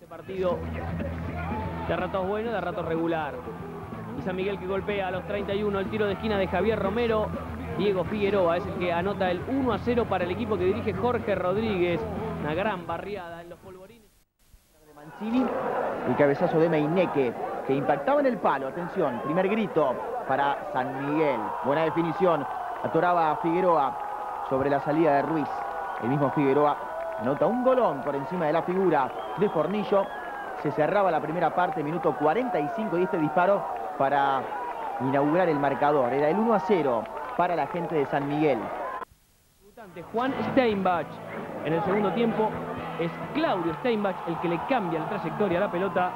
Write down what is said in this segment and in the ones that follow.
Partido de ratos bueno, de ratos regular. Y San Miguel que golpea a los 31 el tiro de esquina de Javier Romero. Diego Figueroa es el que anota el 1-0 para el equipo que dirige Jorge Rodríguez. Una gran barriada en los polvorines. De Mancini, el cabezazo de Meineque, que impactaba en el palo. Atención, primer grito para San Miguel. Buena definición. Atoraba a Figueroa sobre la salida de Ruiz. El mismo Figueroa anota un golón por encima de la figura de Fornillo. Se cerraba la primera parte, minuto 45, y este disparo para inaugurar el marcador. Era el 1-0 para la gente de San Miguel. Juan Steinbach. En el segundo tiempo es Claudio Steinbach el que le cambia la trayectoria a la pelota.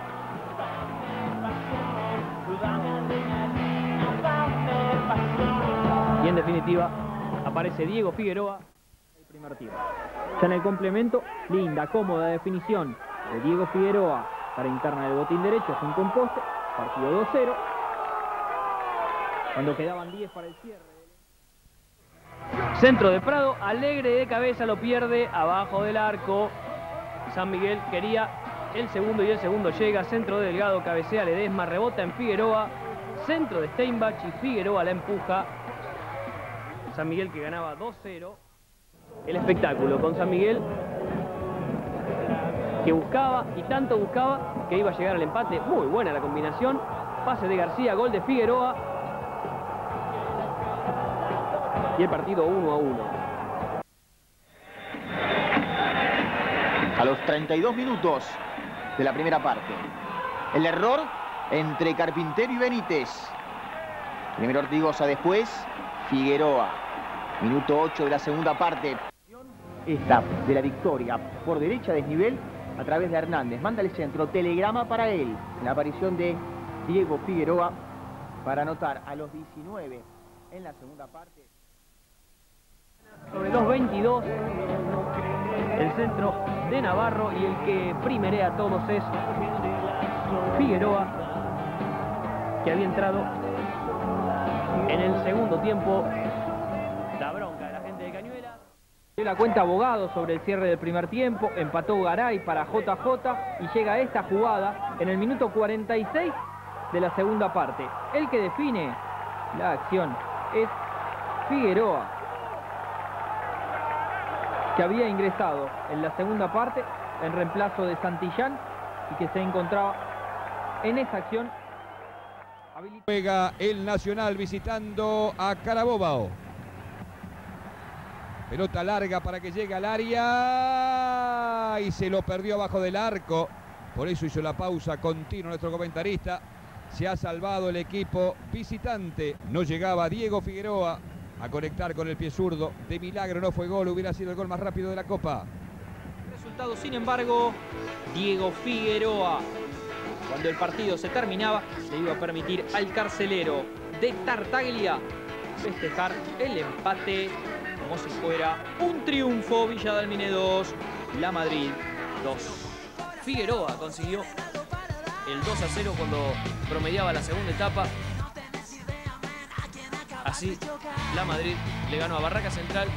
Y en definitiva aparece Diego Figueroa. El primer tiempo. Ya en el complemento, linda, cómoda definición de Diego Figueroa para interna del botín derecho junto a un poste. Partido 2-0. Cuando quedaban 10 para el cierre. Centro de Prado, Alegre de cabeza, lo pierde abajo del arco. San Miguel quería el segundo y el segundo llega. Centro de Delgado, cabecea Ledesma, rebota en Figueroa. Centro de Steinbach y Figueroa la empuja. San Miguel que ganaba 2-0. El espectáculo con San Miguel que buscaba y tanto buscaba que iba a llegar al empate. Muy buena la combinación. Pase de García, gol de Figueroa. Y el partido 1-1. A los 32 minutos de la primera parte. El error entre Carpintero y Benítez. Primero Ortigosa, después Figueroa. Minuto 8 de la segunda parte. Esta de la victoria por derecha desnivel a través de Hernández. Manda el centro, telegrama para él. La aparición de Diego Figueroa para anotar a los 19 en la segunda parte. Sobre los 22, el centro de Navarro y el que primerea a todos es Figueroa, que había entrado en el segundo tiempo. La bronca de la gente de Cañuelas. Dio la cuenta Abogado sobre el cierre del primer tiempo, empató Garay para JJ y llega esta jugada en el minuto 46 de la segunda parte. El que define la acción es Figueroa, que había ingresado en la segunda parte en reemplazo de Santillán y que se encontraba en esa acción. Juega el Nacional visitando a Carabobo. Pelota larga para que llegue al área y se lo perdió abajo del arco. Por eso hizo la pausa continua nuestro comentarista. Se ha salvado el equipo visitante. No llegaba Diego Figueroa a conectar con el pie zurdo. De milagro no fue gol, hubiera sido el gol más rápido de la Copa. Resultado, sin embargo, Diego Figueroa, cuando el partido se terminaba, le iba a permitir al carcelero de Tartaglia festejar el empate como si fuera un triunfo. Villa Dálmine 2, La Madrid 2. Figueroa consiguió el 2-0 cuando promediaba la segunda etapa. Así, La Madrid le ganó a Barraca Central.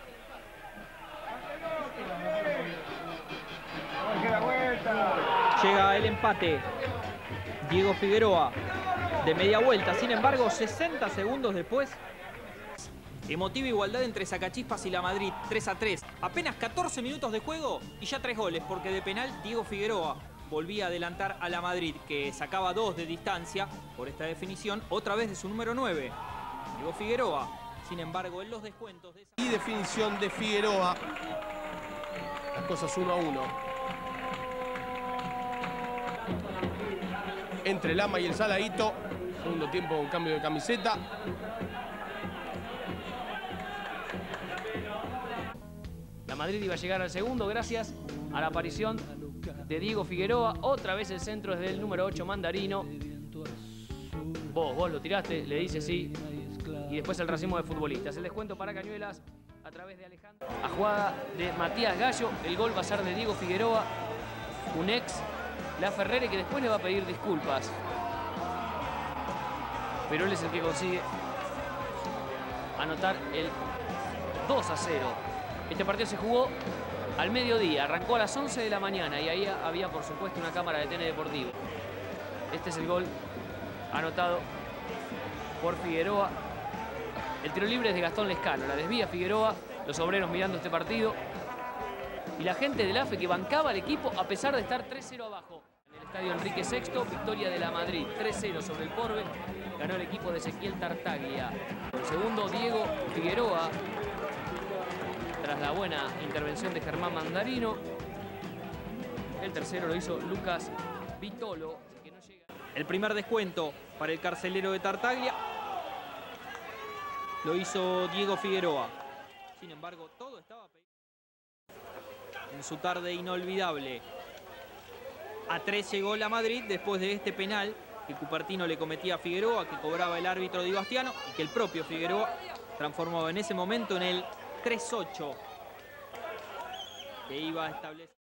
Llega el empate. Diego Figueroa de media vuelta. Sin embargo, 60 segundos después, emotiva igualdad entre Sacachispas y La Madrid, 3-3. Apenas 14 minutos de juego y ya 3 goles, porque de penal Diego Figueroa volvía a adelantar a La Madrid, que sacaba 2 de distancia por esta definición, otra vez de su número 9. Diego Figueroa, sin embargo, en los descuentos de esa... Y definición de Figueroa. Las cosas 1-1. Entre Lama y el Saladito. Segundo tiempo con cambio de camiseta. La Madrid iba a llegar al segundo gracias a la aparición de Diego Figueroa. Otra vez el centro es del número 8, Mandarino. Vos lo tiraste, le dice sí. Y después el racimo de futbolistas. El descuento para Cañuelas a través de Alejandro. A jugada de Matías Gallo. El gol va a ser de Diego Figueroa, un ex La Ferrere, que después le va a pedir disculpas. Pero él es el que consigue anotar el 2-0. Este partido se jugó al mediodía. Arrancó a las 11 de la mañana y ahí había, por supuesto, una cámara de TN Deportivo. Este es el gol anotado por Figueroa. El tiro libre es de Gastón Lescano. La desvía Figueroa. Los obreros mirando este partido. Y la gente del AFE que bancaba al equipo a pesar de estar 3-0 abajo. En el estadio Enrique VI, victoria de la Madrid. 3-0 sobre el Porbe. Ganó el equipo de Ezequiel Tartaglia. El segundo, Diego Figueroa. Tras la buena intervención de Germán Mandarino. El tercero lo hizo Lucas Vitolo. Que no llega. El primer descuento para el carcelero de Tartaglia lo hizo Diego Figueroa. Sin embargo, todo estaba en su tarde inolvidable. A 3 llegó la Madrid después de este penal que Cupertino le cometía a Figueroa, que cobraba el árbitro Di Bastiano y que el propio Figueroa transformó en ese momento en el 3-8 que iba a establecer.